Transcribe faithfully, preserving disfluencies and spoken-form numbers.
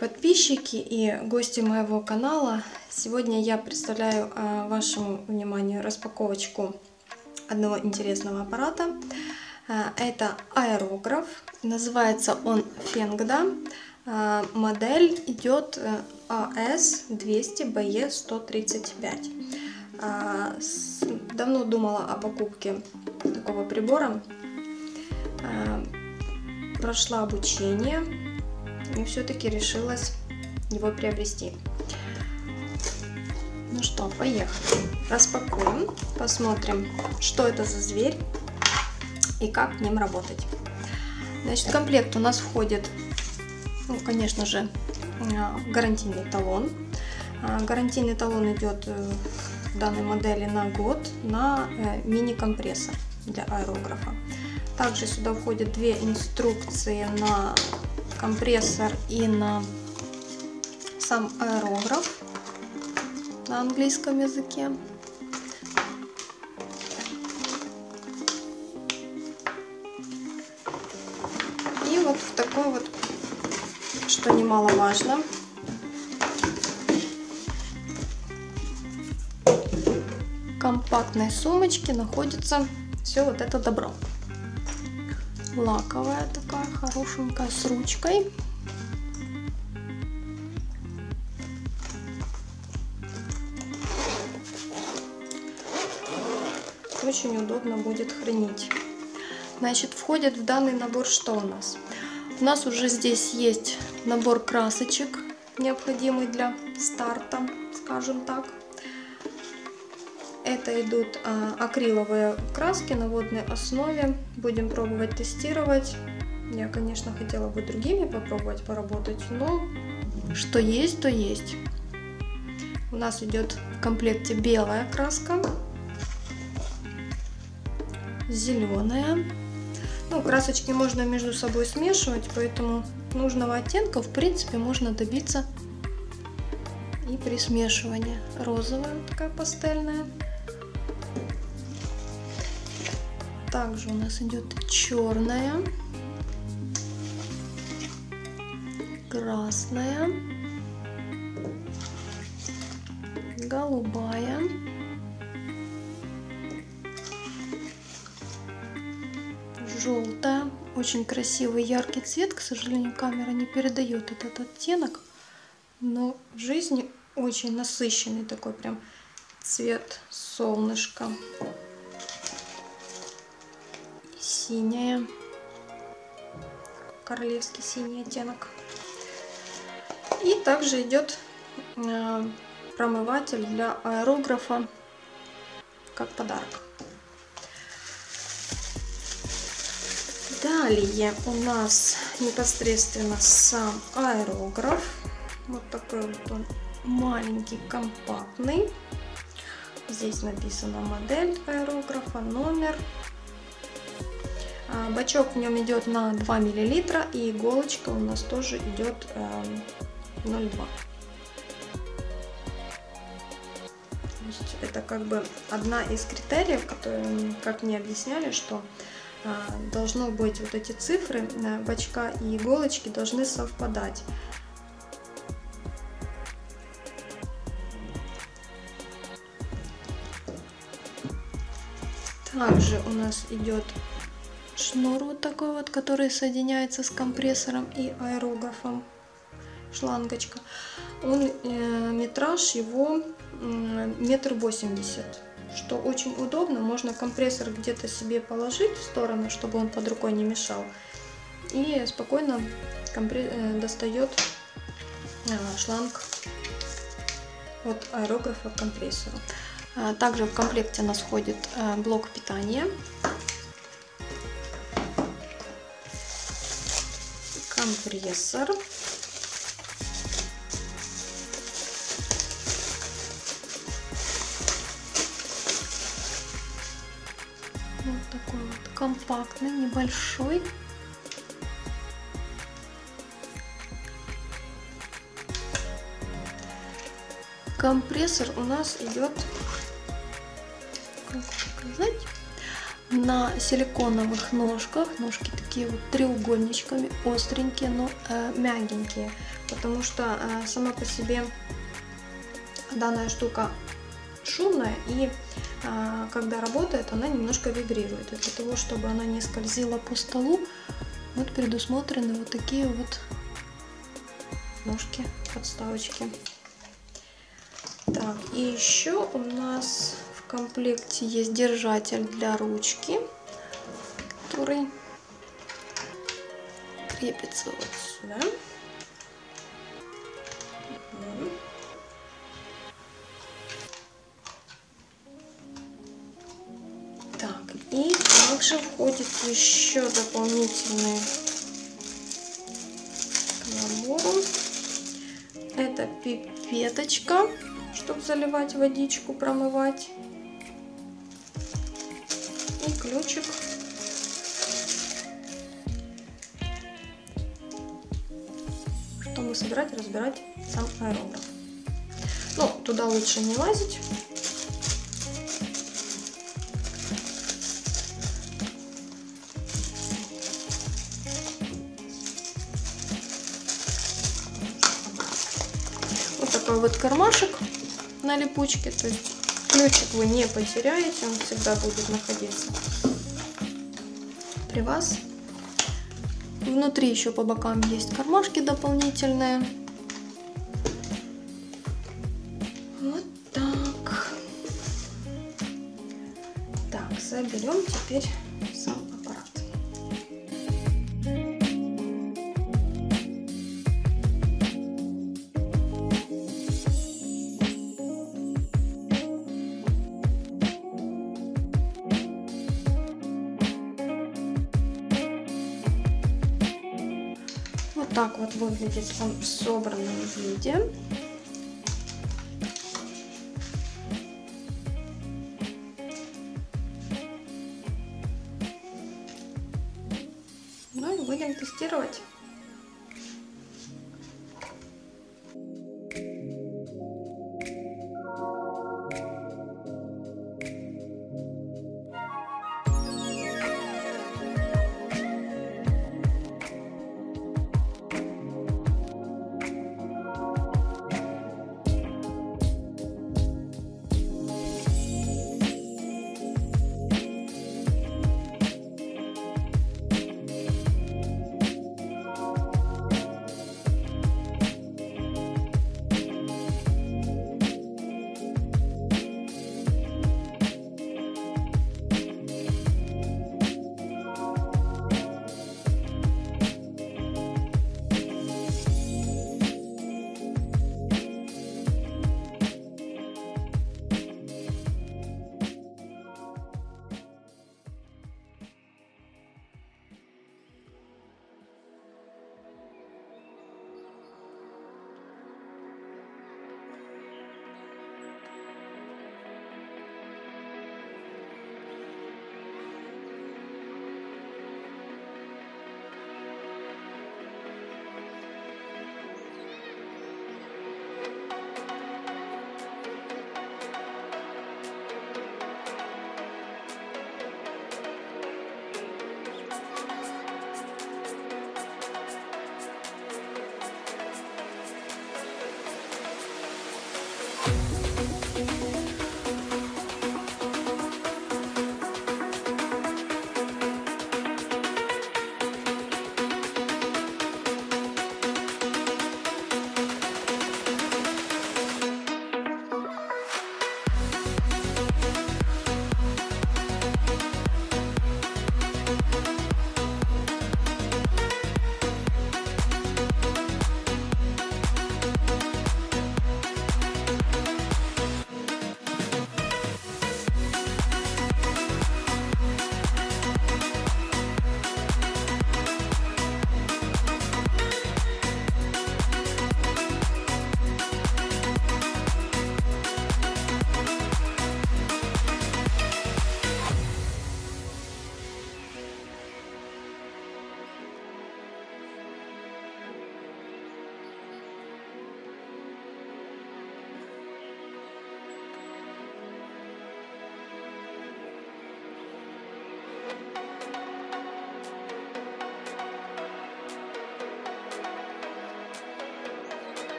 подписчики и гости моего канала. Сегодня я представляю вашему вниманию распаковочку одного интересного аппарата. Это аэрограф. Называется он Фенгда. Модель идет а эс двести бэ е сто тридцать пять. Давно думала о покупке такого прибора. Прошла обучение и все-таки решилась его приобрести. Ну что, поехали. Распакуем, посмотрим, что это за зверь и как с ним работать. Значит, в комплект у нас входит, ну, конечно же, гарантийный талон. Гарантийный талон идет в данной модели на год на мини-компрессор для аэрографа. Также сюда входят две инструкции на компрессор и на сам аэрограф на английском языке. И вот в такой вот, что немаловажно, компактной сумочке находится все вот это добро. Лаковая такая, хорошенькая, с ручкой. Очень удобно будет хранить. Значит, входит в данный набор что у нас? У нас уже здесь есть набор красочек, необходимый для старта, скажем так. Это идут а, акриловые краски на водной основе. Будем пробовать тестировать. Я, конечно, хотела бы другими попробовать поработать, но что есть, то есть. У нас идет в комплекте белая краска, зеленая. Ну, красочки можно между собой смешивать, поэтому нужного оттенка, в принципе, можно добиться и при смешивании. Розовая такая пастельная. Также у нас идет черная, красная, голубая, желтая. Очень красивый яркий цвет. К сожалению, камера не передает этот оттенок, но в жизни очень насыщенный такой прям цвет солнышка. Синяя, королевский синий оттенок. И также идет э, промыватель для аэрографа как подарок. Далее у нас непосредственно сам аэрограф. Вот такой вот он маленький, компактный. Здесь написана модель аэрографа, номер. Бачок в нем идет на два миллилитра, и иголочка у нас тоже идет ноль два. То есть это как бы одна из критериев, которые, как мне объясняли, что должно быть вот эти цифры бачка и иголочки должны совпадать. Также у нас идет шнур вот такой вот, который соединяется с компрессором и аэрографом, шлангочка. Он э, метраж его э, метр восемьдесят, что очень удобно. Можно компрессор где-то себе положить в сторону, чтобы он под рукой не мешал, и спокойно компре э, достает э, шланг от аэрографа к компрессору. А также в комплекте у нас входит э, блок питания, компрессор, вот такой вот компактный, небольшой. Компрессор у нас идет, как сказать, на силиконовых ножках. Ножки такие вот треугольничками, остренькие, но э, мягенькие, потому что э, сама по себе данная штука шумная, и э, когда работает, она немножко вибрирует. И для того, чтобы она не скользила по столу, вот предусмотрены вот такие вот ножки, подставочки. Так, и еще у нас в комплекте есть держатель для ручки, который крепится вот сюда. Так, и также входит еще дополнительный к набору. Это пипеточка, чтобы заливать водичку, промывать. И ключик. Чтобы собирать и разбирать сам аэрограф. Ну, туда лучше не лазить. Вот такой вот кармашек на липучке, то есть ключик вы не потеряете, он всегда будет находиться при вас. Внутри еще по бокам есть кармашки дополнительные. Вот так. Так, заберем теперь сам аппарат. Вот так вот выглядит он в собранном виде. Ну и будем тестировать.